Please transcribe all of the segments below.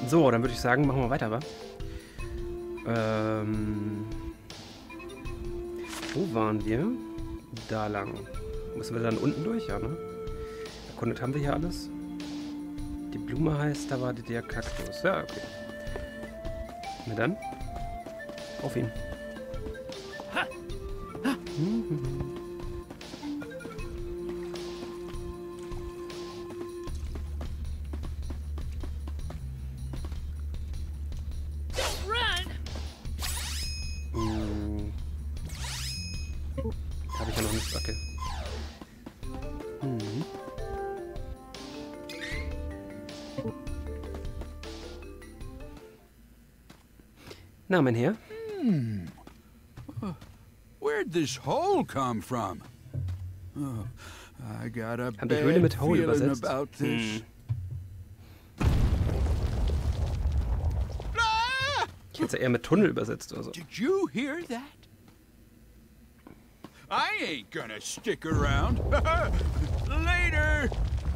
So, dann würde ich sagen, machen wir weiter, wa? Wo waren wir? Da lang. Müssen wir dann unten durch, ja, ne? Erkundet haben wir hier alles. Die Blume heißt, da war der Kaktus. Ja, okay. Na dann. Auf ihn. Habe ich ja noch nicht. Okay. Na, mein Herr. Where'd this hole come from? Oh, I got a Haben die Höhle mit bad Hole feeling übersetzt? about this. Ich hätte es ja eher mit Tunnel übersetzt oder so. Did you hear that? I ain't gonna stick around. Later.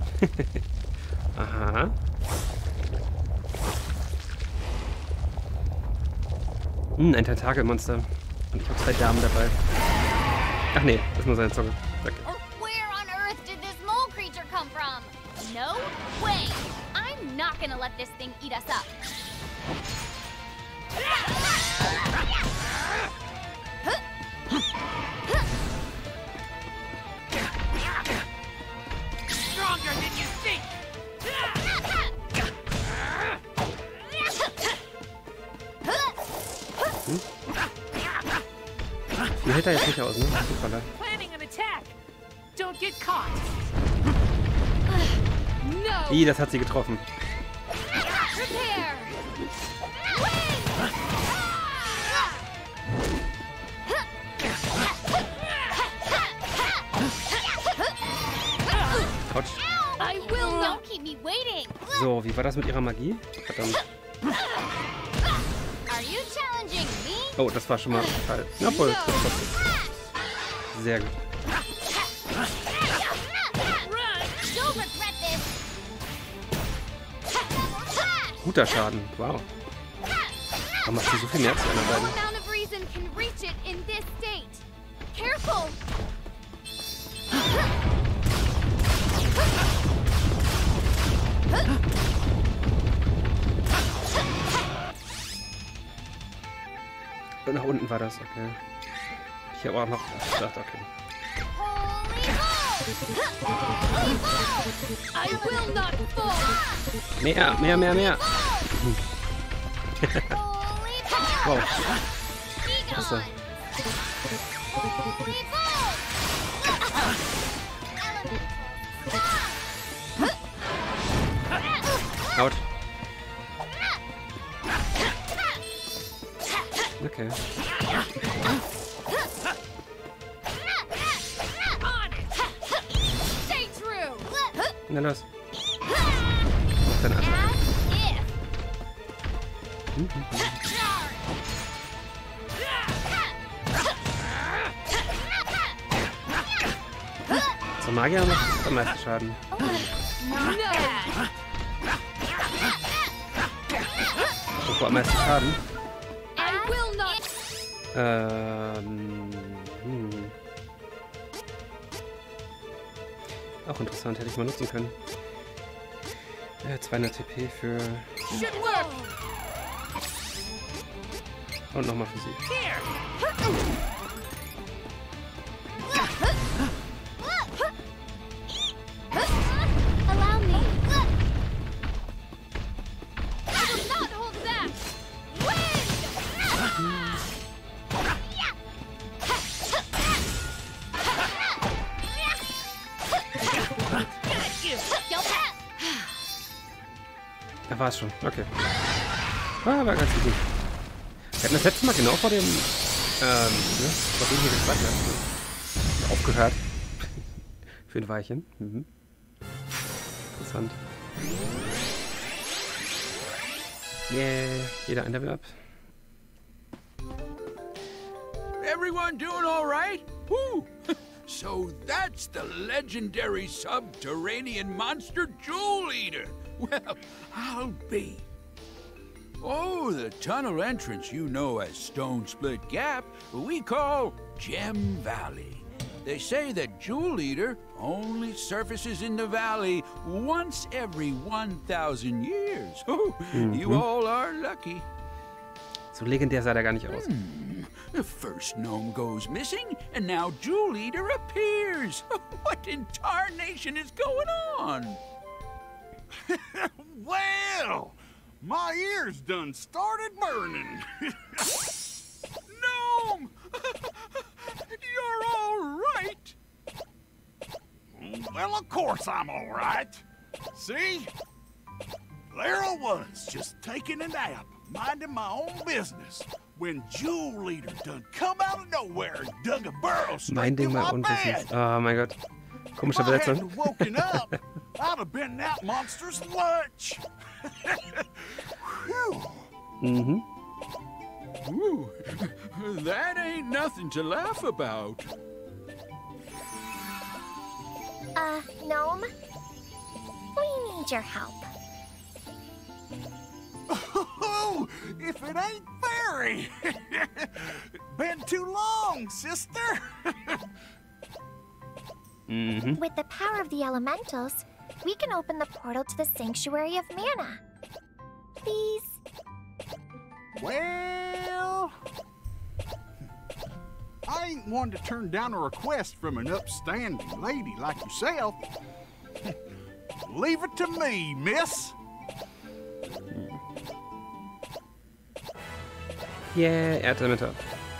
Aha. Ein Tentakelmonster. Und ich habe 2 Damen dabei. Ach nee, das ist nur seine Zunge. Danke. Where on earth did this mole creature come from? No way! I'm not gonna let this thing eat us up. Stronger than you think! Die hält er jetzt nicht aus, ne? Super, Planning an attack! Don't get caught! No! Ih, das hat sie getroffen. Prepare! Autsch. I will not keep me waiting! So, wie war das mit ihrer Magie? Verdammt. Are you challenging me? Oh, das war schon mal falsch. Na voll. Sehr gut. You'll regret this! Guter Schaden. Wow. Warum macht sie so viel mehr als die anderen No beiden? amount of reason can reach it in this state. Careful! Und nach unten war das, okay. Ich habe auch noch gedacht, okay. Holy ball! I will not fall! Mehr. Holy ball! Wow. Be Achso. gone! Holy ball! Out. Okay. Stay true! Na los. Auf deine Attacke. As if! So, Magier macht am meisten Schaden. Und wo am meisten Schaden? I will not! Auch interessant, hätte ich mal nutzen können. 200 TP für... Should work! Und nochmal für sie. Here! Allow me! I will not hold back! Got you! Da war es schon. Okay. War ganz gut. Wir hatten das letzte Mal genau vor dem... vor dem hier gesagt hat. Aufgehört. Für ein Weilchen. Interessant. Yeah, jeder ein Level up. Everyone doing all right? Woo! So that's the legendary subterranean monster Jewel Eater. Well, I'll be. Oh, the tunnel entrance you know as Stone Split Gap, we call Gem Valley. They say that Jewel Eater only surfaces in the valley once every 1,000 years. Oh, you all are lucky. So legendär sah der gar nicht aus. The first gnome goes missing, and now Jewel Eater appears. What in tarnation is going on? Well, my ears done started burning. Gnome! You're all right! Well, of course I'm all right. See? There I was, just taking a nap, minding my own business, when Jewel Eater done come out of nowhere and dug a burrow straight through my bed. Oh mein Gott. Komische If I Besetzung. hadn't woken up, I'd have been that monster's lunch. Whew. Ooh, that ain't nothing to laugh about. Gnome? We need your help. Oh, if it ain't Fairy! Been too long, sister! With the power of the elementals, we can open the portal to the Sanctuary of Mana. Please? Well... I ain't one to turn down a request from an upstanding lady like yourself. Leave it to me, miss. Yeah, Erdelementar.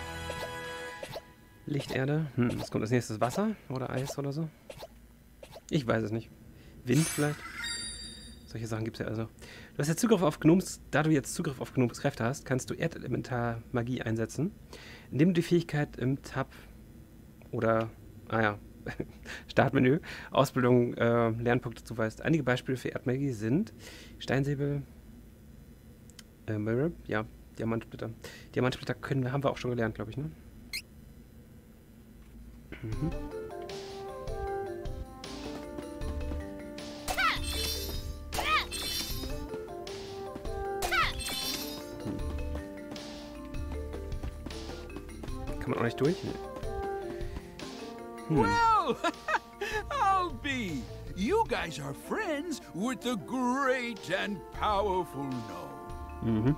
Lichterde. Was kommt als nächstes? Wasser oder Eis oder so? Ich weiß es nicht. Wind vielleicht? Solche Sachen gibt es ja also. Du hast jetzt Zugriff auf Gnomes. Da du jetzt Zugriff auf Gnomes Kräfte hast, kannst du Erdelementar Magie einsetzen, indem du die Fähigkeit im Tab oder, Startmenü, Ausbildung, Lernpunkte zuweist. Einige Beispiele für Erdmagie sind Steinsäbel, Mirror, ja, Diamantsplitter. Diamantsplitter haben wir auch schon gelernt, glaube ich, ne? Kann man auch nicht durch? Well, I'll be. You guys are friends with the great and powerful gnome.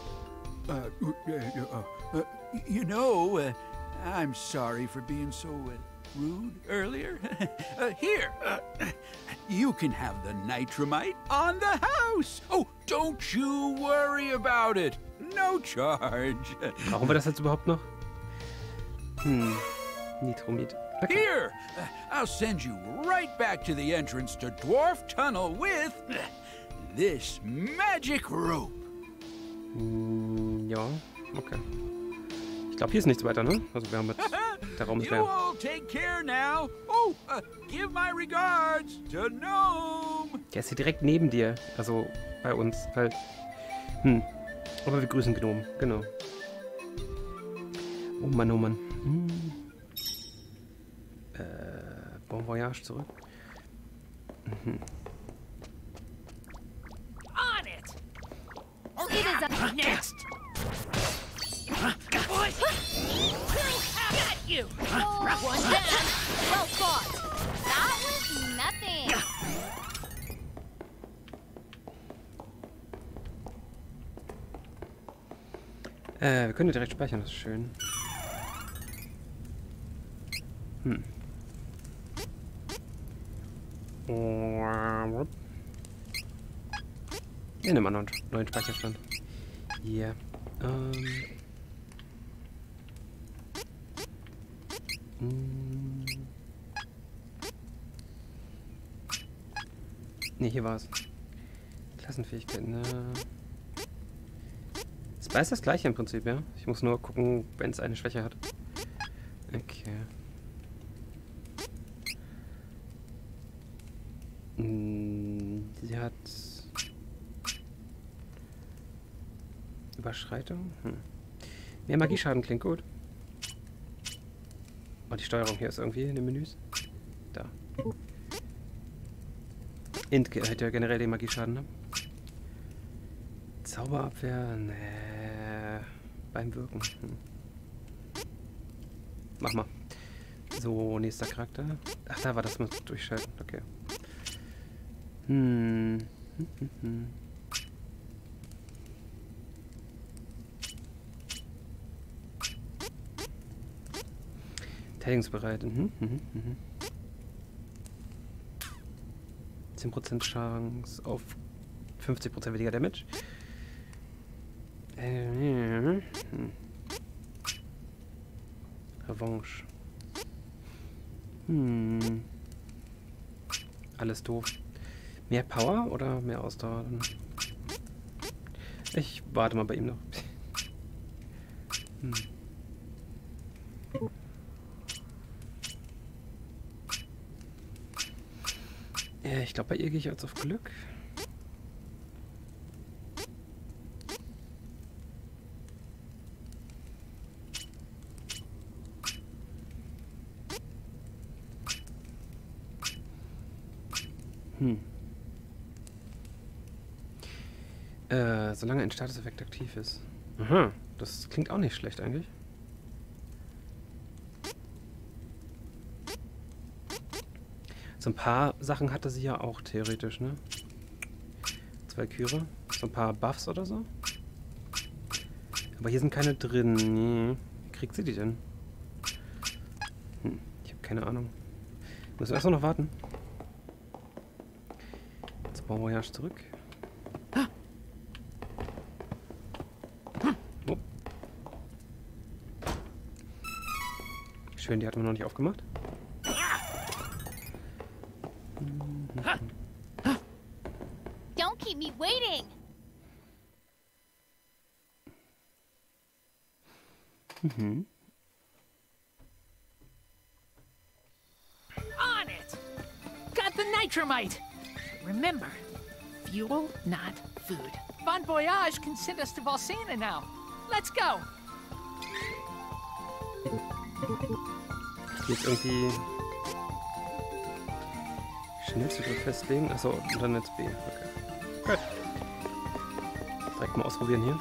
You know, I'm sorry for being so rude earlier. Here, you can have the nitramite on the house. Oh, don't you worry about it. No charge. Brauchen wir das jetzt überhaupt noch? Nitromid. Okay. Here, I'll send you right back to the entrance to Dwarf Tunnel with this magic rope. Ja, okay. Ich glaube, hier ist nichts weiter, ne? Also wir haben jetzt... Der Raum ist You leer. all take care now. Oh, give my regards to Gnome. Der ist hier direkt neben dir. Also bei uns halt. Aber wir grüßen Gnomen, genau. Oh Mann, oh Mann. Bon Voyage zurück. On it! It is up next! Got you! One down. Well fought. That was nothing. Wir können direkt speichern, das ist schön. Wir nehmen mal einen neuen Speicherstand. Hier. Ne, hier war es. Klassenfähigkeiten. Es ist das gleiche im Prinzip, ja? Ich muss nur gucken, wenn es eine Schwäche hat. Okay. Sie hat... Überschreitung? Mehr Magieschaden klingt gut. Oh, die Steuerung hier ist irgendwie in den Menüs. Da. Int hat ja generell den Magieschaden, ne? Zauberabwehr? Nee. Beim Wirken. Mach mal. So, nächster Charakter. Ach, da war das mit Durchschalten. Okay. Verteidigungsbereit. 10% Chance auf 50% weniger Damage. Revanche. Alles doof. Mehr Power oder mehr Ausdauer? Ich warte mal bei ihm noch. Ja, ich glaube, bei ihr gehe ich jetzt auf Glück. Solange ein Statuseffekt aktiv ist. Aha, das klingt auch nicht schlecht eigentlich. So ein paar Sachen hatte sie ja auch theoretisch, ne? 2 Küre, so ein paar Buffs oder so. Aber hier sind keine drin. Nee. Wie kriegt sie die denn? Ich habe keine Ahnung. Müssen wir erst noch warten. Jetzt Bon Voyage zurück. Oh. Schön, die hatten wir noch nicht aufgemacht. Don't keep me waiting. On it! Got the nitramite! Remember, fuel, not food. Bon Voyage can send us to Volcana now. Let's go! Jetzt irgendwie Schnellzugriff festlegen. Achso, und dann jetzt B. Okay. Gut. Direkt mal ausprobieren hier.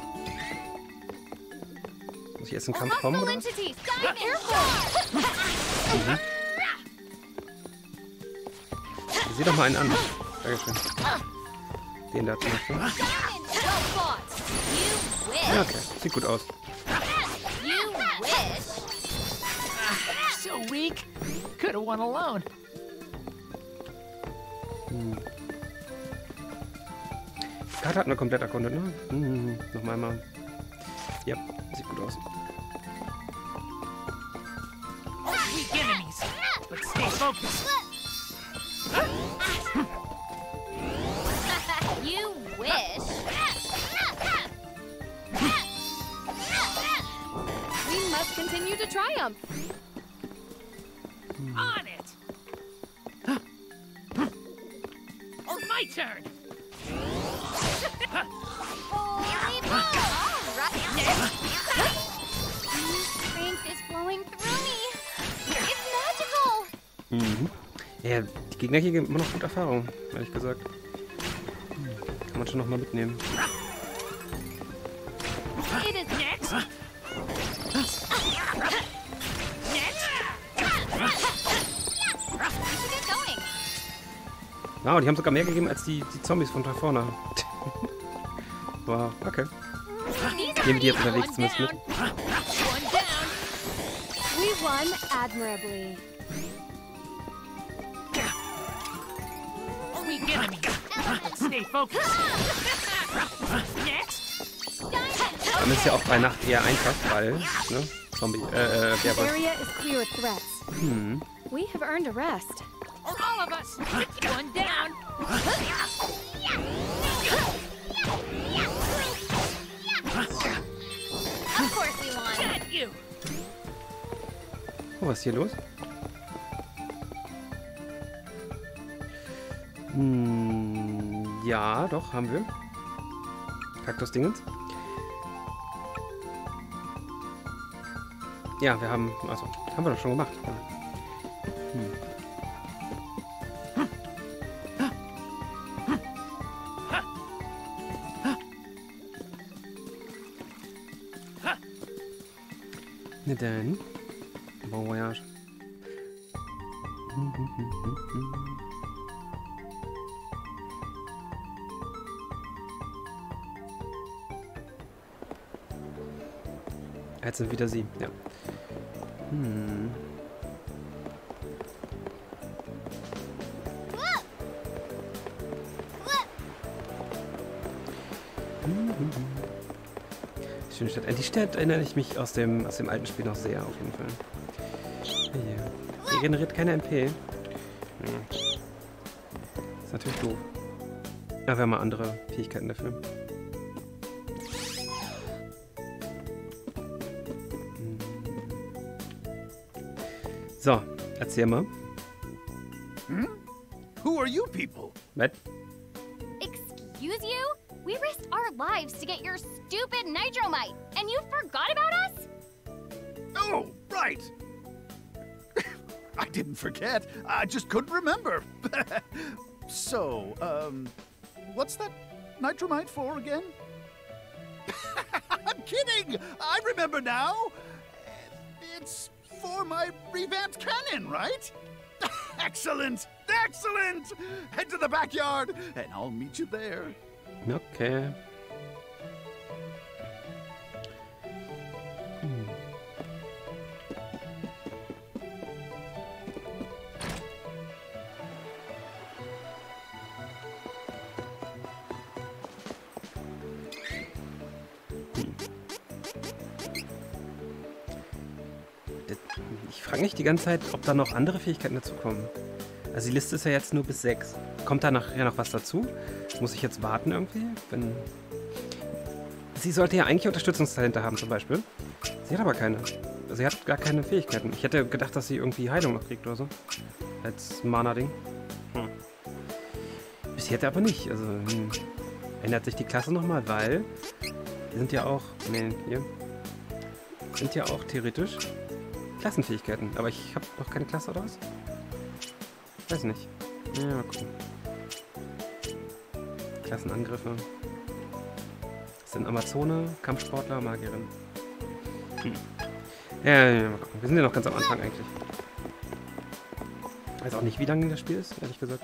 Muss ich erst in den Kampf kommen, oder was? Sieh doch mal einen an. Dankeschön. Den da zum Beispiel. Ja, okay. Sieht gut aus. So weak. Could have won alone. Die Karte hat man komplett erkundet, ne? Nochmal mal. Ja, sieht gut aus. Weak enemies, but stay focused. You wish. We must continue to triumph. On it! My turn! Holy moly! All right. Strength is flowing through me. It's magical. Ja, die Gegner hier geben immer noch gute Erfahrung, ehrlich gesagt. Kann man schon noch mal mitnehmen. It is next. Wow, die haben sogar mehr gegeben als die Zombies von da vorne. Wow, okay. Nehmen die jetzt unterwegs zumindest mit. We won admirably. Weak enemies, but stay focused. Next! Dann ist ja auch bei Nacht eher einfach, weil, ne, Zombie, The Werwolf. area is clear of threats. We have earned a rest. All of us! One down! Of course we won. Got you! Oh, was ist hier los? Ja, doch, haben wir. Kaktus-Dingens. Ja, wir haben, also, haben wir doch schon gemacht. Na dann. Bon voyage. Jetzt sind wieder sie, ja. Schöne Stadt. An die Stadt erinnere ich mich aus dem alten Spiel noch sehr, auf jeden Fall. Hier generiert keine MP. Ist natürlich doof. Aber wir haben mal andere Fähigkeiten dafür. So, erzähl mal. Who are you people? Was? Excuse you? We risked our lives to get your stupid Nitromite, and you forgot about us? Oh, right. I didn't forget. I just couldn't remember. So, what's that Nitromite for again? I'm kidding! I remember now! It's for my revamped cannon, right? Excellent! Excellent! Head to the backyard, and I'll meet you there. Okay. Ich frage mich die ganze Zeit, ob da noch andere Fähigkeiten dazu kommen. Also die Liste ist ja jetzt nur bis 6. Kommt da nachher noch was dazu? Muss ich jetzt warten irgendwie? Wenn sie sollte ja eigentlich Unterstützungstalente haben zum Beispiel. Sie hat aber keine. Sie hat gar keine Fähigkeiten. Ich hätte gedacht, dass sie irgendwie Heilung noch kriegt oder so. Als Mana-Ding. Bis jetzt aber nicht. Also ändert sich die Klasse nochmal, weil die sind ja auch... Nee, hier. Sind ja auch theoretisch Klassenfähigkeiten. Aber ich habe noch keine Klasse oder was? Weiß nicht. Ja, mal gucken. Klassenangriffe. Das sind Amazone, Kampfsportler, Magierin. Ja, mal gucken. Wir sind ja noch ganz am Anfang eigentlich. Ich weiß auch nicht, wie lange das Spiel ist, ehrlich gesagt.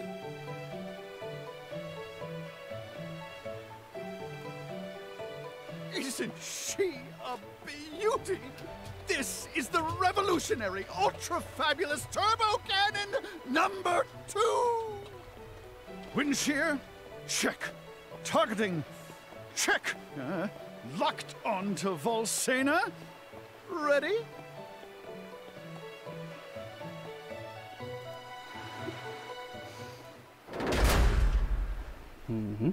Isn't she a beauty? This is the revolutionary, ultra-fabulous turbo cannon number 2! Wind shear? Check. Targeting? Check. Locked onto Volsena? Ready? Mhm.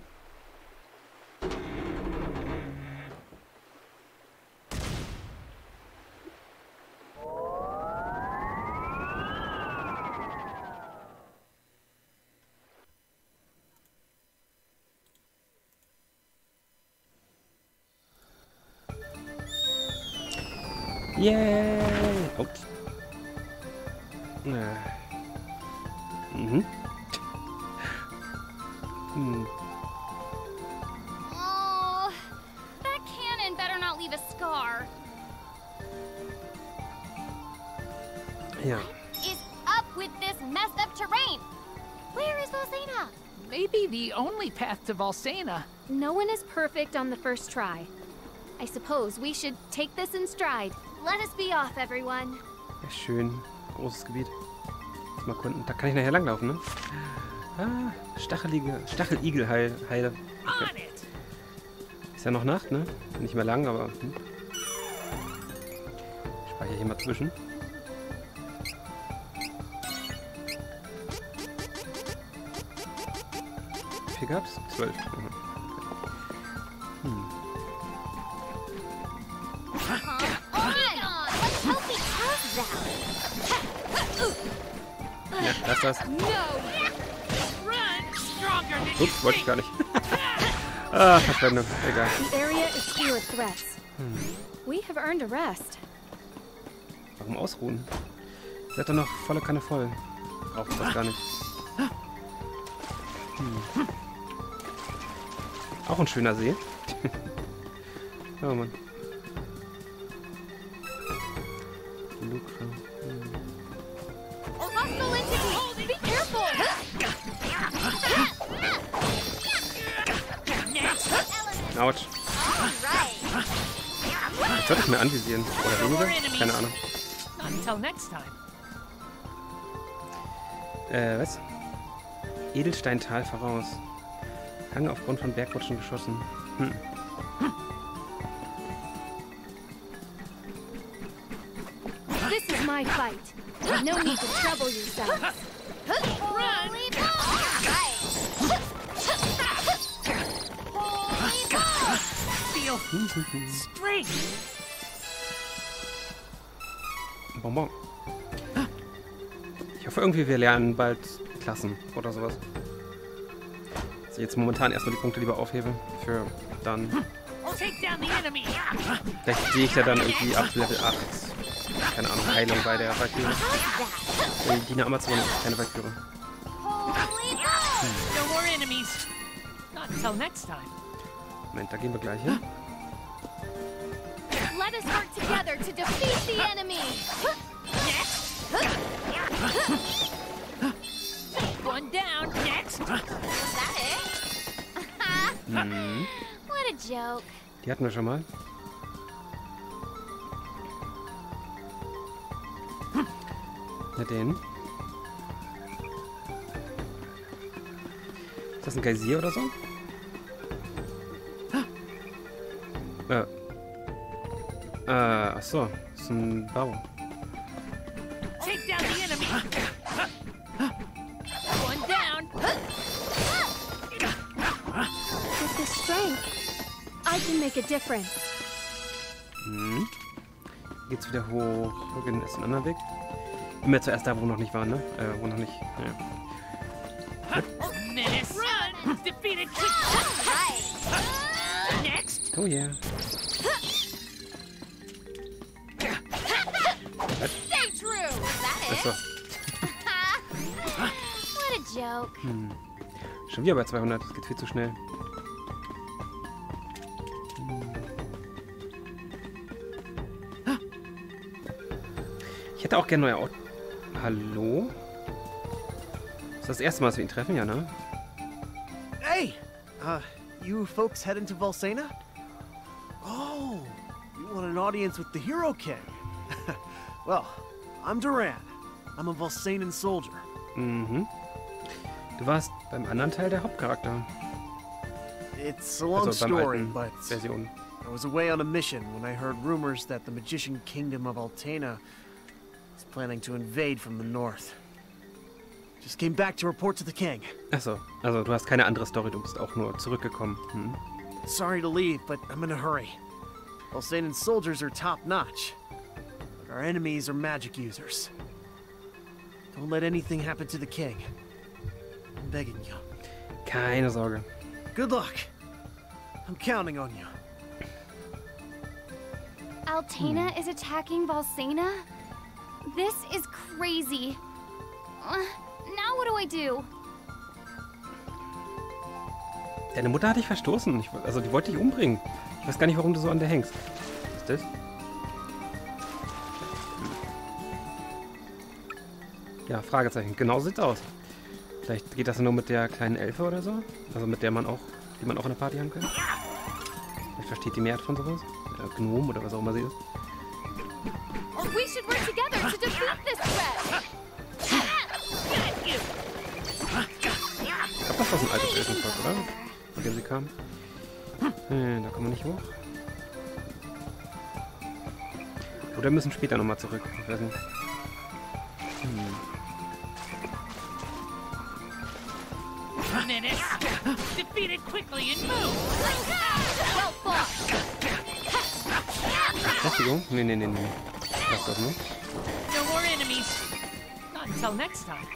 Yay! Ups. Mhm. Oh, that cannon better not leave a scar. Ja. What is up with this messed up terrain? Where is Volsena? Maybe the only path to Volsena. No one is perfect on the first try. I suppose we should take this in stride. Let us be off, everyone. Ja, schön. Großes Gebiet. Mal erkunden. Da kann ich nachher langlaufen, ne? Ah, Stacheligelheide. Okay. Ist ja noch Nacht, ne? Nicht mehr lang, aber... Ich speichere hier mal zwischen. Wie viel gab's? 12. Ja, lass das. Ups, wollte ich gar nicht. Ah, Verschwendung. Egal. The area is clear of threats. We have earned a rest. Warum ausruhen? Sie hat doch noch volle Kanne voll. Braucht das gar nicht. Auch ein schöner See. Oh Mann. Lucre. Hostile entity! Be careful! Autsch. Alright. Jetzt sollte ich mir anvisieren. Oder weniger? Keine Ahnung. Not until next time. Was? Edelsteintal voraus. Hang aufgrund von Bergrutschen geschossen. This is my fight. No need to trouble yourselves. Holy ball! Right. Holy ball! Feel straight. Bonbon. Ich hoffe irgendwie, wir lernen bald Klassen oder sowas. Also jetzt momentan erstmal die Punkte lieber aufhebe. Für dann. Take down the enemy. Vielleicht sehe ich ja dann irgendwie ab Level 8. Keine Ahnung, Heilung bei der Valkyrie. Dina Amazon ist keine Valkyrie. Holy ball! No more enemies. Not until next time. Moment, da gehen wir gleich hin. Let us work together to defeat the enemy! One down. Next. Was that it? What a joke. Die hatten wir schon mal. Na den. Ist das ein Geysir oder so? Achso. Das ist ein Bau. Take down the enemy. One down. With this strength, I can make a difference. Geht's wieder hoch. Wir gehen erst einen anderen Weg. Bin wir zuerst da, wo wir noch nicht waren, ne? Wo noch nicht. Ja. Menace. Run. Defeated. Right. Next. Oh yeah. Stay true! Was that it? Achso. What a joke. Schon wieder bei 200. Das geht viel zu schnell. Ich hätte auch gerne neue Auto. Hallo? Ist das erste Mal, dass wir ihn treffen, ja, ne? Hey! You folks heading to Volsena? Oh, you want an audience with the Hero King? Well, I'm Duran. I'm a Volsenan soldier. Mhm. Du warst beim anderen Teil der Hauptcharakter. It's a long Also beim story, alten but Version. I was away on a mission when I heard rumors that the magician kingdom of Altena is planning to invade from the north. Just came back to report to the king. Achso, also du hast keine andere Story, du bist auch nur zurückgekommen. Sorry to leave, but I'm in a hurry. Volsenan soldiers are top-notch. But our enemies are magic users. Don't let anything happen to the king. I'm begging you. Keine Sorge. Good luck. I'm counting on you. Altena is attacking Volsena? This is crazy. Now what do I do? Deine Mutter hat dich verstoßen. Also die wollte dich umbringen. Ich weiß gar nicht, warum du so an der hängst. Was ist das? Ja, Fragezeichen. Genau so sieht's aus. Vielleicht geht das nur mit der kleinen Elfe oder so. Also mit der man auch, die man auch in der Party haben kann. Vielleicht versteht die mehr von sowas. Gnom oder was auch immer sie ist. We should work together to defeat this threat. Ich glaube, das war so ein altes Elfenvolk, oder? Von dem sie kam. Da kommen wir nicht hoch. Oder müssen später nochmal zurück. Ich weiß nicht. Menace. Defeated quickly and move. Well fought. Beschäftigung? Nee. Lass das nicht. No more enemies. Not until next time.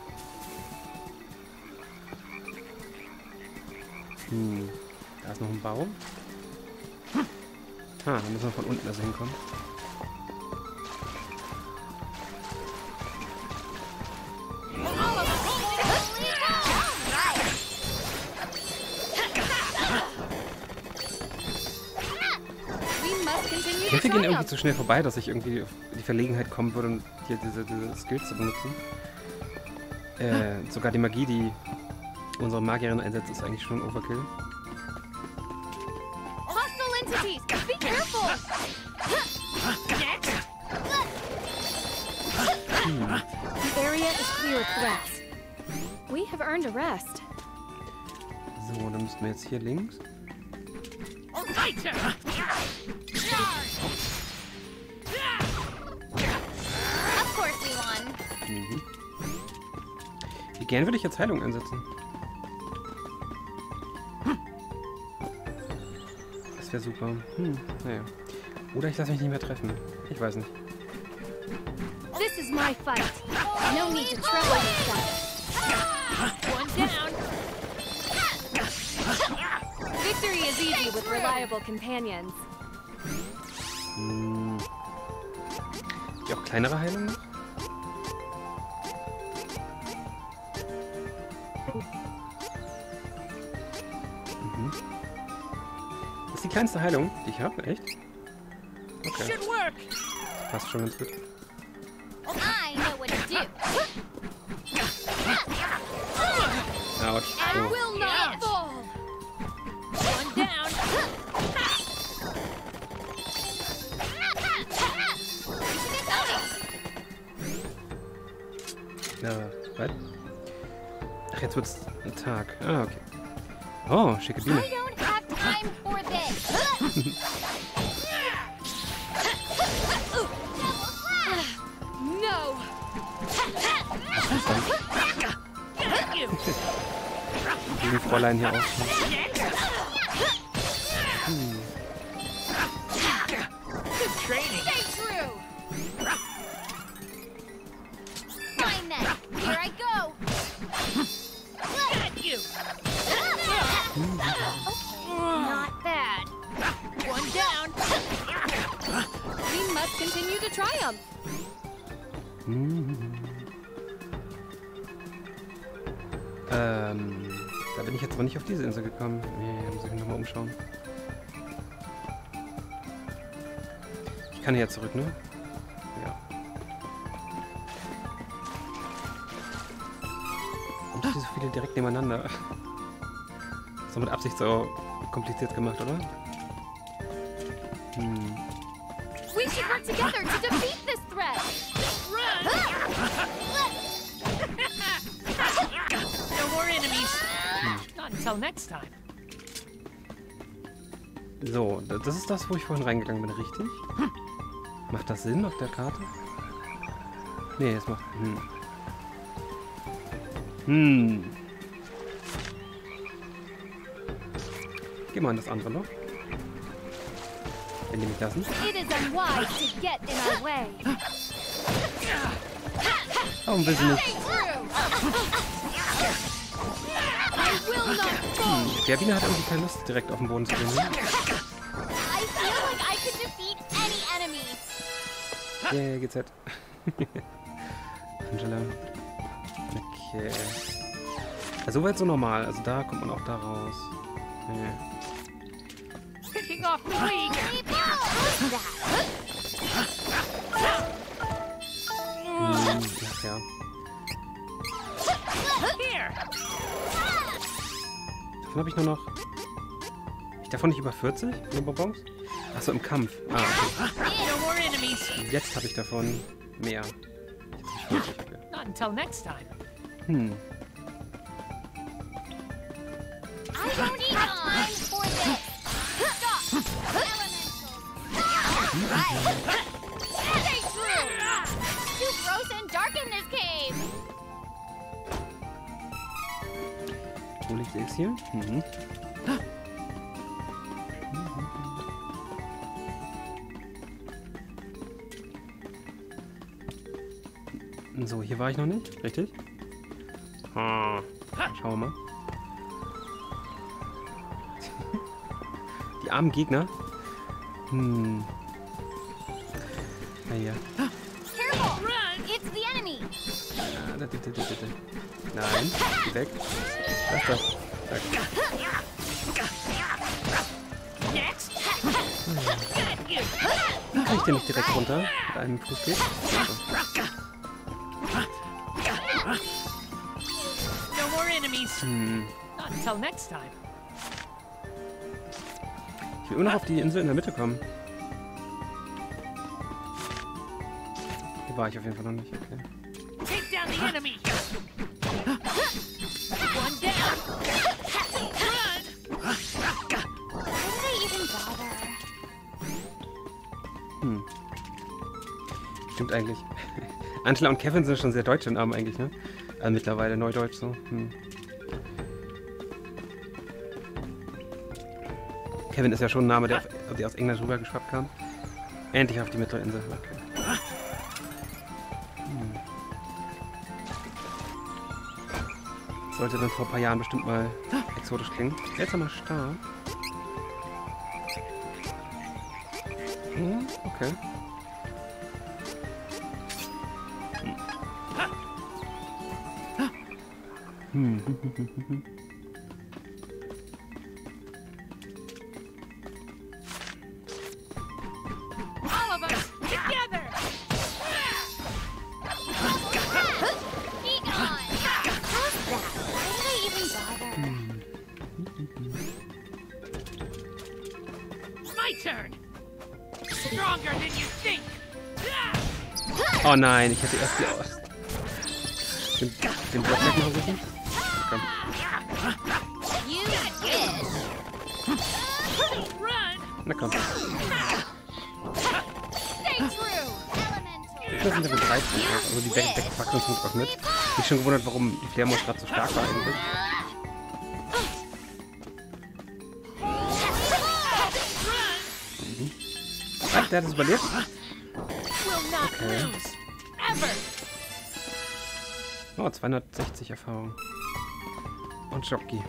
Da ist noch ein Baum. Da müssen wir von unten also hinkommen. We must continue Wir to gehen irgendwie triumph. zu schnell vorbei, dass ich irgendwie auf die Verlegenheit kommen würde, um hier diese Skills zu benutzen. Sogar die Magie, die unsere Magierin einsetzt, ist eigentlich schon Overkill. Hostile entities, be careful! The area is clear of threats. We have earned a rest. So, dann müssten wir jetzt hier links. Of course we won. Mhm. Wie gern würde ich jetzt Heilung einsetzen? Das wäre super. Naja. Oder ich lasse mich nicht mehr treffen. Ich weiß nicht. This is my fight. No need to trouble yourself. One down. Victory is easy with reliable companions. Die auch kleinere Heilung noch? Das ist die kleinste Heilung, die ich habe, echt? Okay, Should work. passt schon ganz gut. I know what to do. Autsch. I Oh. will not fall. One down. Was? Ach, jetzt wird's ein Tag. Ah, okay. Oh, schicke Biene. I don't have time for this. No. Die Fräulein hier auch. Good training. Stay true. Fine then. Here I go. Got you. Not bad. One down. We must continue to triumph. Da bin ich jetzt aber nicht auf diese Insel gekommen. Nee, muss ich mich nochmal umschauen. Ich kann hier zurück, ne? Ja. Und hier so viele direkt nebeneinander. Das ist doch mit Absicht so kompliziert gemacht, oder? We should work together to defeat this threat. No more enemies. Not until next time. So, das ist das, wo ich vorhin reingegangen bin, richtig? Macht das Sinn auf der Karte? Nee, es macht... Geh mal in das andere Loch. Wenn die mich lassen. It is unwise to get in our way. Warum will sie nicht? I will not fall. Der Biene hat irgendwie keine Lust, direkt auf den Boden zu gehen. I feel like I could defeat any enemy. Yeah, GZ. Angela. Okay. Also soweit so normal. Also da kommt man auch da raus. Picking off the weak. Ach ja. Here. Davon habe ich nur noch... Ich davon nicht über 40? Nur Bonbons? Achso, im Kampf. Ah, okay. No more enemies. Jetzt habe ich davon mehr. Jetzt habe ich 40. Okay. Not until next time. I don't need time for this. Stop. Elementals. Stay true. Too gross and dark in this cave. Wo liegt X hier? So, hier war ich noch nicht, richtig? Schauen wir mal. Die armen Gegner. Naja. Careful. It's the enemy. Nein, geh weg. Was ist das? Zack. Next. Got you. Kann ich den nicht direkt runter mit einem Fuß geht? No more enemies. Not until next time. Ich will immer noch auf die Insel in der Mitte kommen. Hier war ich auf jeden Fall noch nicht, okay. Take down the enemy. One down. Run. Why did I even bother? Stimmt eigentlich. Angela und Kevin sind schon sehr deutsche Namen eigentlich, ne? Also mittlerweile Neudeutsch so. Kevin ist ja schon ein Name, der aus England rübergeschwappt kam. Endlich auf die Mittelinsel. Okay. Sollte dann vor ein paar Jahren bestimmt mal exotisch klingen. Seltsamer Stab. Okay. All of us together. Be gone! How's that? Why did I even bother? My turn. Stronger than you think. Oh nein, ich hätte erst den Block wegmachen müssen. Komm. You wish! Run. Na komm. Stay true! Elemental! Das sind Level 13. Also die Wegpackung kommt auch mit. Ich schon gewundert, warum die Fledermaus gerade so stark war eigentlich. Ach, der hat es überlebt? Will not lose. Ever. Oh, 260 Erfahrung. Und Jockey.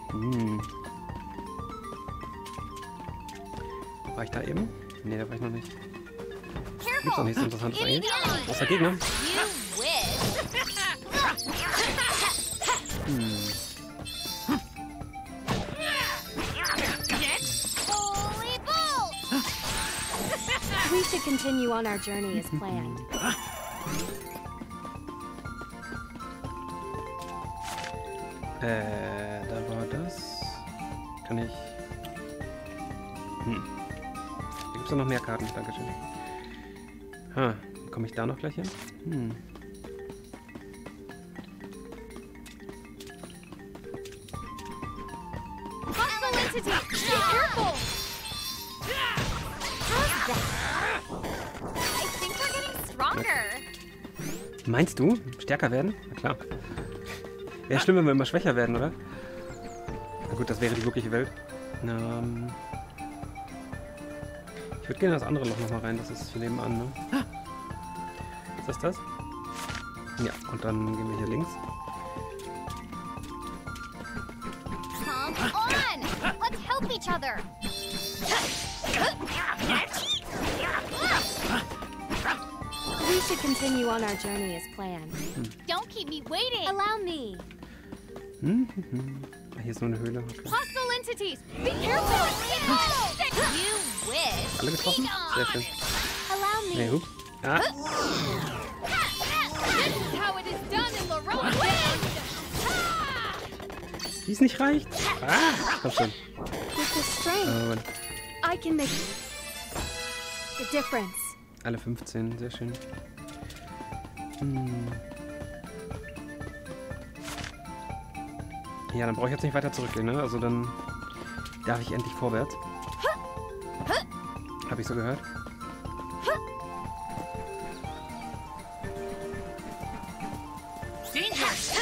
War ich da eben? Nee, da war ich noch nicht. Gibt's noch nichts Interessantes eigentlich? Außer Gegner? You wish! Holy bolt! We should continue on our journey as planned. Da war das. Kann ich. Hier gibt es noch mehr Karten. Dankeschön. Ha, komme ich da noch gleich hin? Hostile entity! Be careful! How's that? I think we're getting stronger. Meinst du? Stärker werden? Na klar. Wäre schlimm, wenn wir immer schwächer werden, oder? Na gut, das wäre die wirkliche Welt. Ich würde gerne das andere Loch nochmal rein. Das ist hier nebenan, ne? Ist das das? Ja, und dann gehen wir hier links. Come on! Let's help each other! We should continue on our journey as planned. Don't keep me waiting! Allow me. Hier ist nur eine Höhle. Okay. Hostile entities! Be careful! You wish! Alle getroffen? Sehr schön. Allow me. Nee, hup. Ah, This is how it is done in Laurel Wind! wie es nicht reicht. Ah, komm schon. With the strength, I can make the difference. Alle 15, sehr schön. Ja, dann brauche ich jetzt nicht weiter zurückgehen, ne? Also dann darf ich endlich vorwärts. Habe ich so gehört? Dangerous.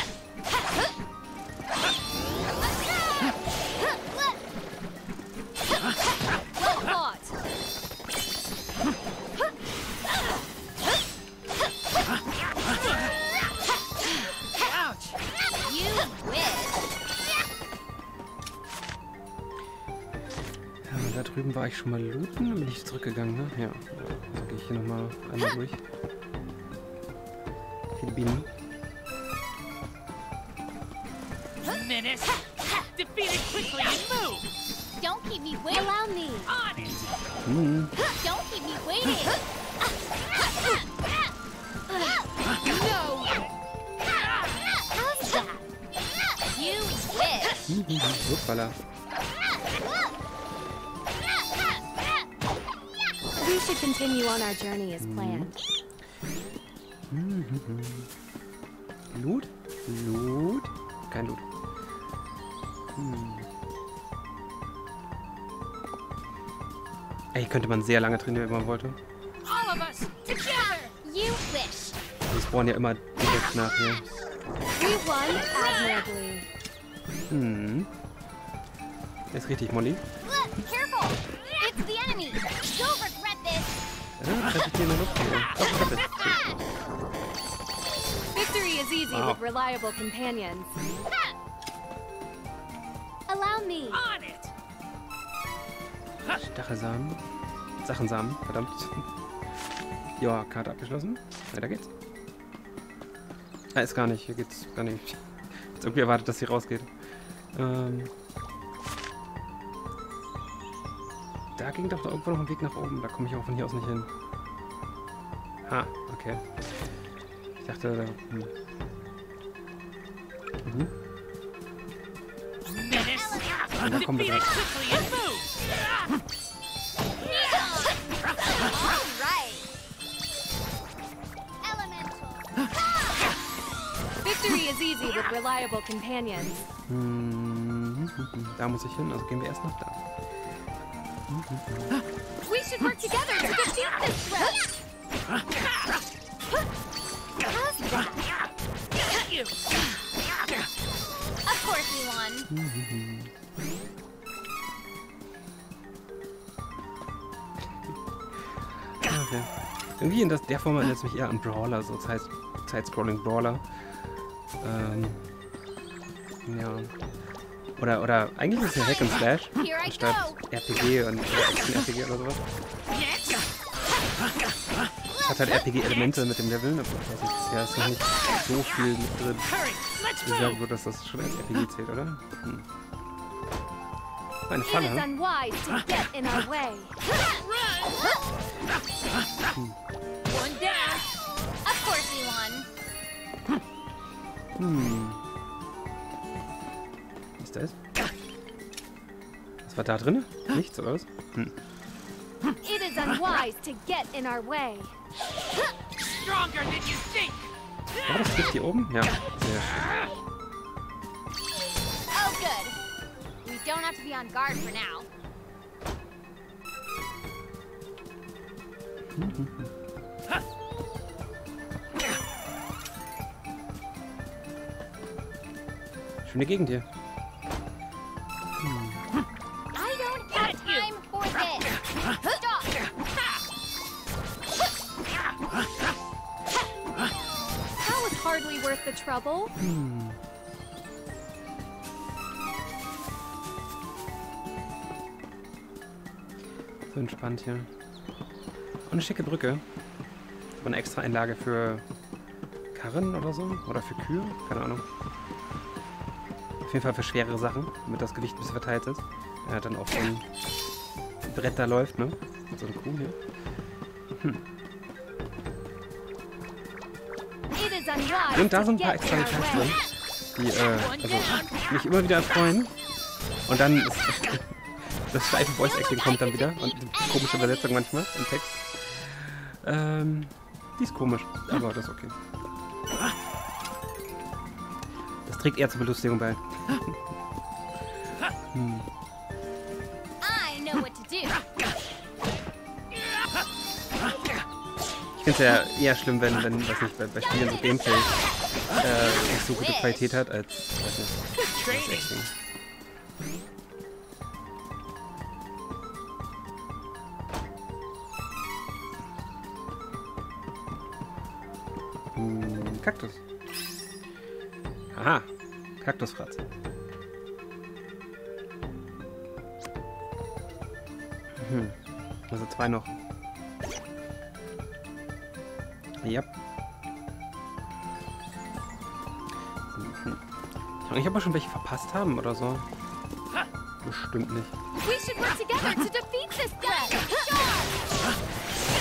Well fought! Ouch. You wish! Ja, und da drüben war ich schon mal looten, dann bin ich zurückgegangen, ne? Ja, also gehe ich hier nochmal einmal durch. Viele Bienen. Menace. Defeat it quickly and move. Don't keep me waiting! Allow me. On it. Don't waiting. No. How's that? You wish. Hoppala. We should continue on our journey as planned. Loot? Loot? Kein Loot. Ey, könnte man sehr lange trainieren, wenn man wollte. All of us together. You wish. Die spawnen ja immer direkt nach hier. We won admirably. Ist richtig, Molly. Look, careful. It's the enemy. You'll regret this. Ja, treffe ich hier in der Luft hier. Doch, ich hab das. Victory is easy Wow. with reliable companions. Allow me. On it. Stachelsamen. Sachensamen, verdammt. Ja, Karte abgeschlossen. Weiter geht's. Ist gar nicht. Hier geht's gar nicht. Jetzt irgendwie erwartet, dass sie rausgeht. Da ging doch irgendwo noch ein Weg nach oben. Da komme ich auch von hier aus nicht hin. Ha, okay. Ich dachte, da... Menace. Da kommen wir Defeat it gleich. quickly and move. All right. Elemental. Victory is easy with reliable companions. Da muss ich hin, also gehen wir erst nach da. We should work together to defeat this threat. How's that? Got you. Of course we won. Okay. Irgendwie in der Form erinnert es mich eher an Brawler, so Side-Scrolling Brawler. Ja. Oder eigentlich ist es ja Hack and Slash Here I anstatt go. RPG und Action-RPG oder sowas. Next. Es hat halt RPG-Elemente mit dem Leveln, aber ich weiß nicht, bisher ist noch nicht so viel mit drin. Hurry. Let's Ich sage move. wohl, dass das schon als RPG zählt, oder? Eine It is Falle. unwise to get in our way. One down. Of course we won. Was ist das? Was war da drin? Nichts, oder was? It is unwise to get in our way. Stronger than you think. War das Gift hier oben? Ja, sehr schön. Oh, good. We don't have to be on guard for now. I Schöne Gegend hier. don't have time for this. Stop. That was hardly worth the trouble. So entspannt hier. Und eine schicke Brücke. Aber eine extra Einlage für Karren oder so? Oder für Kühe? Keine Ahnung. Auf jeden Fall für schwerere Sachen, damit das Gewicht ein bisschen verteilt ist. Er hat dann auch so ein Brett da läuft, ne? So eine Kuh hier. It is unwise Und da to sind ein paar get extra in our Details way. drin, die also mich immer wieder erfreuen. Und dann ist das steife Voice Acting kommt dann wieder und die komische Übersetzung manchmal im Text. Die ist komisch, aber das ist okay. Das trägt eher zur Belustigung bei. I know what to do. Ich finde es ja eher schlimm, wenn weiß nicht, bei Spielen so Gameplay nicht so gute Qualität hat als weiß nicht, Voice Acting. Kaktus. Aha, Kaktusfratz. Also 2 noch. Ja. Ich habe schon welche verpasst haben oder so. Bestimmt nicht. We should work together to defeat this threat.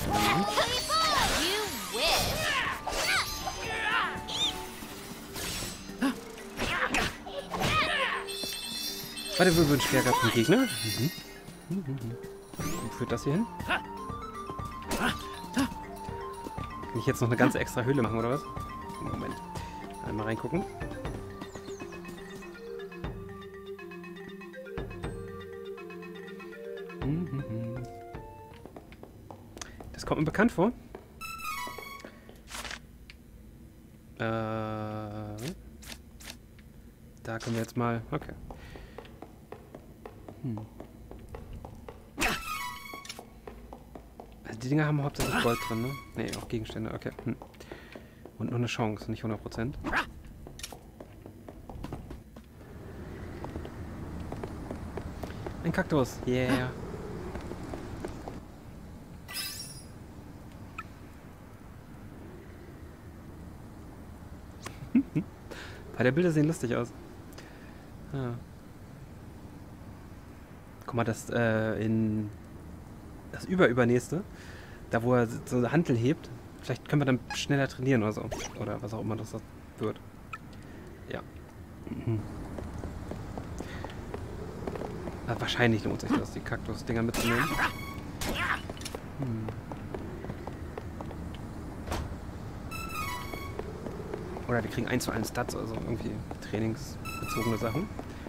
Warte, wir würden Schwerkraft vom Gegner. Wo führt das hier hin? Kann ich jetzt noch eine ganze extra Höhle machen, oder was? Moment. Einmal reingucken. Das kommt mir bekannt vor. Da können wir jetzt mal... Okay. Also die Dinger haben hauptsächlich Gold drin, ne? Ne, auch Gegenstände, okay. Und nur eine Chance, nicht 100%. Ein Kaktus, yeah. Beide Bilder sehen lustig aus. Ah. Guck mal, das in das übernächste, da wo er so eine Hantel hebt, vielleicht können wir dann schneller trainieren oder so. Oder was auch immer das wird. Ja. Also wahrscheinlich lohnt sich das, die Kaktus-Dinger mitzunehmen. Oder wir kriegen 1:1 Stats, also irgendwie trainingsbezogene Sachen.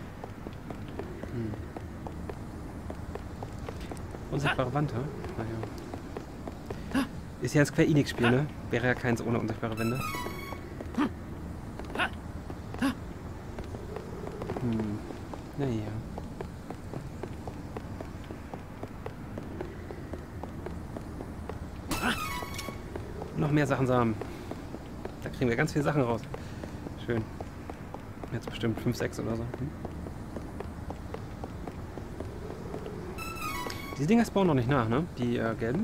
Unsichtbare Wand, ha? Naja. Ist ja ein Square Enix-Spiel, ne? Wäre ja keins ohne unsichtbare Wände. Naja. Noch mehr Sachen sammeln. Da kriegen wir ganz viele Sachen raus. Schön. Jetzt bestimmt 5, 6 oder so. Diese Dinger spawnen noch nicht nach, ne? Die gelben.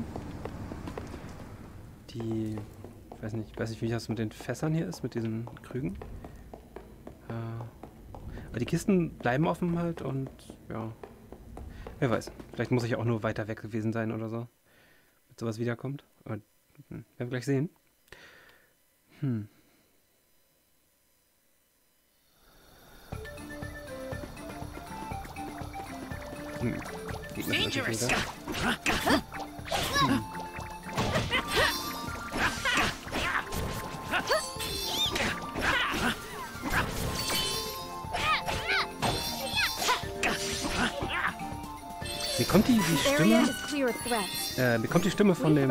Die... Ich weiß nicht, wie das mit den Fässern hier ist, mit diesen Krügen. Aber die Kisten bleiben offen halt und ja. Wer weiß. Vielleicht muss ich auch nur weiter weg gewesen sein oder so. Damit sowas wiederkommt. Aber werden wir gleich sehen. Dangerous. Wie kommt die Stimme? Wie kommt die Stimme von dem...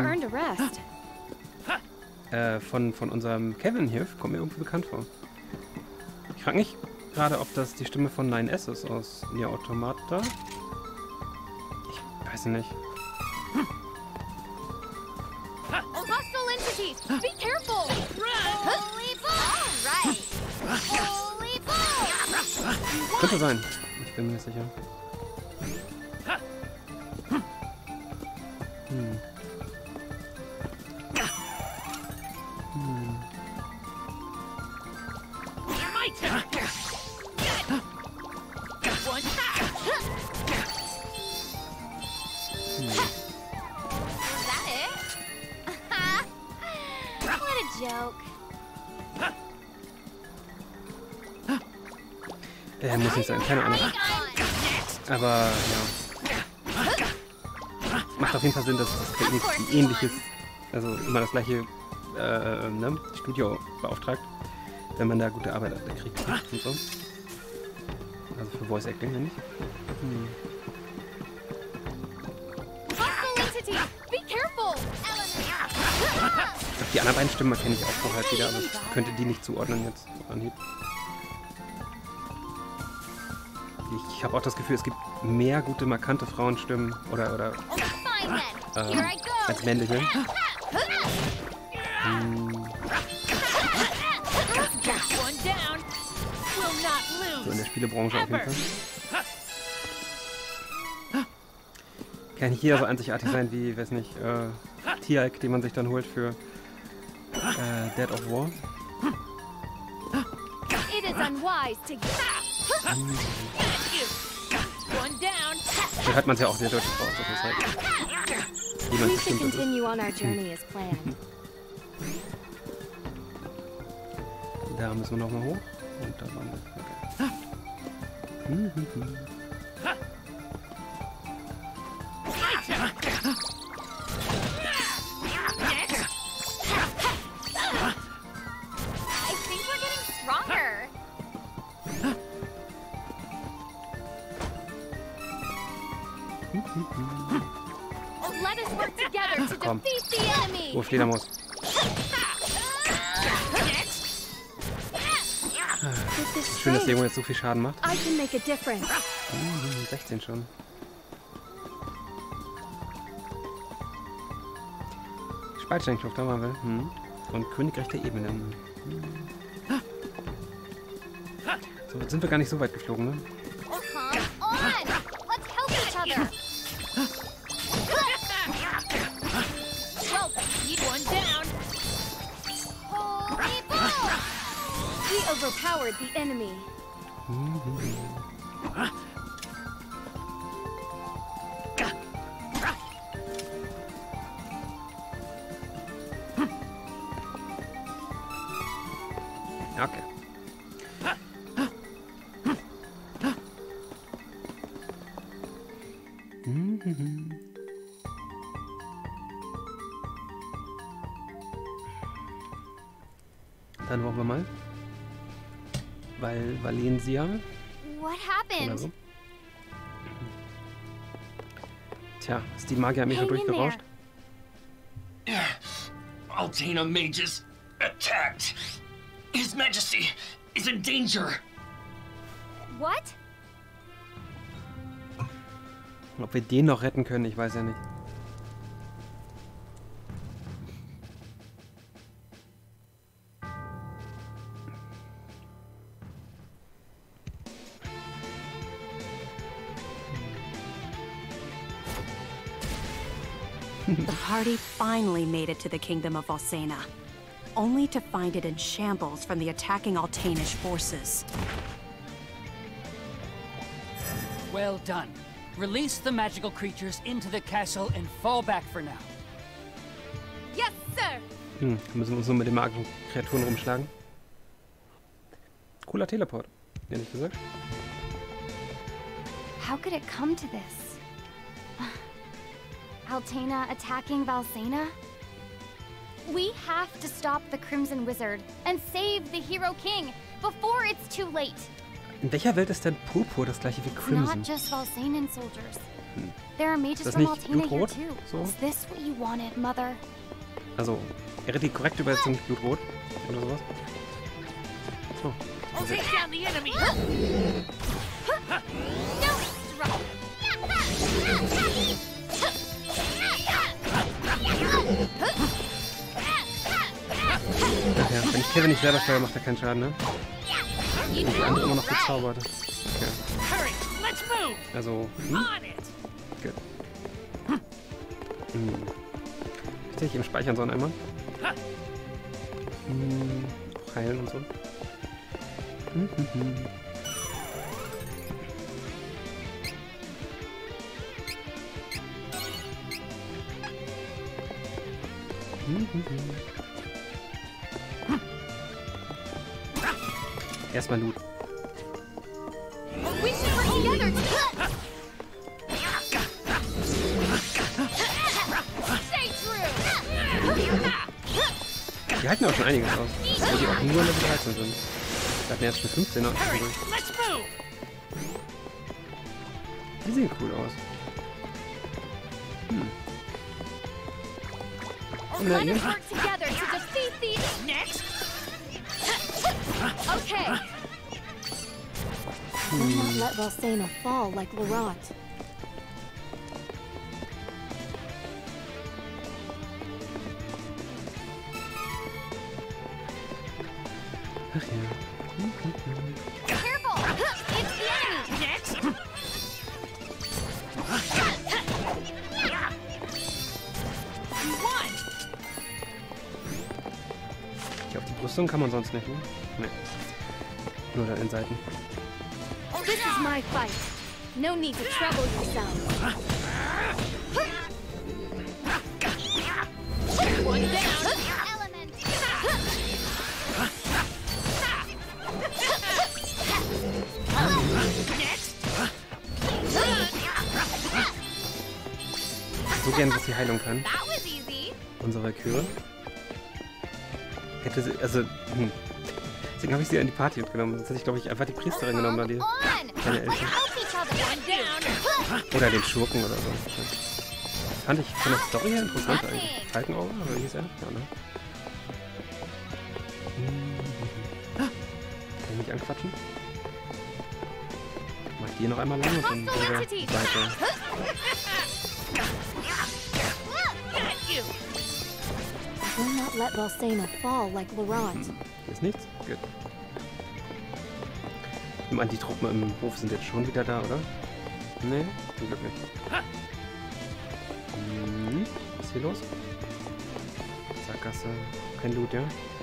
von unserem Kevin hier? Kommt mir irgendwie bekannt vor. Ich frage mich gerade, ob das die Stimme von 9S ist aus Nier Automata. Ich weiß nicht. Hostile entities! Be careful! Holy ball! Right! Holy ball! Könnte sein. Ich bin mir nicht sicher. Muss nicht sein, keine Ahnung. Aber ja. Macht auf jeden Fall Sinn, dass das ein ähnliches, also immer das gleiche Studio beauftragt, wenn man da gute Arbeit kriegt und so. Also für Voice Acting, ja nicht. Die anderen beiden Stimmen kenne ich auch vorher wieder, aber ich könnte die nicht zuordnen jetzt anhieb. Ich habe auch das Gefühl, es gibt mehr gute, markante Frauenstimmen oder als männliche. So in der Spielebranche auf jeden Fall. Kann nicht jeder so einzigartig sein wie, weiß nicht, Tialk, den man sich dann holt für Dead of War. Da hört man es ja auch sehr deutlich raus. Das ist halt jemand We should bestimmt ist. continue on our journey as planned. Da müssen wir nochmal hoch. Und da waren wir. Okay. I think we're getting stronger. Let us work together to Komm. defeat the enemy. Wo Fledermaus? With this Schön, dass strength, Lego jetzt so viel Schaden macht. I can make a difference. 16 schon. Spaltsteinschlucht, da waren wir. Und Königreich der Ebenen. So sind wir gar nicht so weit geflogen, ne? Come on! Let's help each other. Well, keep one down. Holy bull! We overpowered the enemy. Okay. Dann wollen wir mal. Weil Valencia What oder happened? so. Tja, ist die Magierarmee schon Hang in there. durchgerauscht? Altena mages attacked. His Majesty is in danger. What? Ob wir den noch retten können, ich weiß ja nicht. The party finally made it to the kingdom of Valsena, only to find it in shambles from the attacking Altanish forces. Well done. Release the magical creatures into the castle and fall back for now. Yes, sir. Müssen wir uns nur mit den magischen Kreaturen rumschlagen. Cooler Teleport, ehrlich gesagt. How could it come to this? Altena attacking Valsena? We have to stop the Crimson Wizard and save the Hero King before it's too late. In welcher Welt ist denn Purpur das gleiche wie Not Crimson? just Valsenan soldiers. There are mages das from nicht Altena here Blutrot? too. So? Is this what you wanted, Mother? Also, wäre die korrekte Übersetzung nicht Blutrot? Oder sowas? So. I'll take down the enemy. No, struggle. Ach ja, wenn ich Kevin nicht selber steuere, macht er keinen Schaden, ne? Und die andere immer noch gezaubert. Okay. Hurry, let's move. Also, On it. Gut. Hätte ich eben speichern sollen einmal. Auch heilen und so. Erstmal Loot. We should work together to stay true. Die halten auch schon einiges aus. Obwohl die auch nur Level 13 sind. Wir hatten jetzt schon 15er. Hurry, let's move. Die sehen cool aus. Na, Let ihr? us work together to defeat the... Next. Okay. Will not let Valsena fall like Laurent. Ach ja. Careful! It's the enemy! Next. You won. Okay, auf die Brüstung kann man sonst nicht, ne? Ne. Nur an den Seiten. This is my fight. No need to trouble yourself. so gern, dass sie Heilung kann. That was easy. Unsere Valkyrie. Hätte sie, also, deswegen habe ich sie in die Party mitgenommen. Jetzt hätte ich, glaube ich, einfach die Priesterin genommen, weil die keine Eltern. Oder den Schurken oder so. Fand ich von der Story her interessant eigentlich. Falkenauge, oder wie hieß er? Ja, ne? Kann ich mich anquatschen? Mach die noch einmal lang und dann wieder die Seite. Will not let Valsena fall like Laurent. Ist nichts? Gut. Ich nehme an, die Truppen im Hof sind jetzt schon wieder da, oder? Nee, zum Glück nicht. Was ist hier los? Sackgasse. Kein Loot, ja?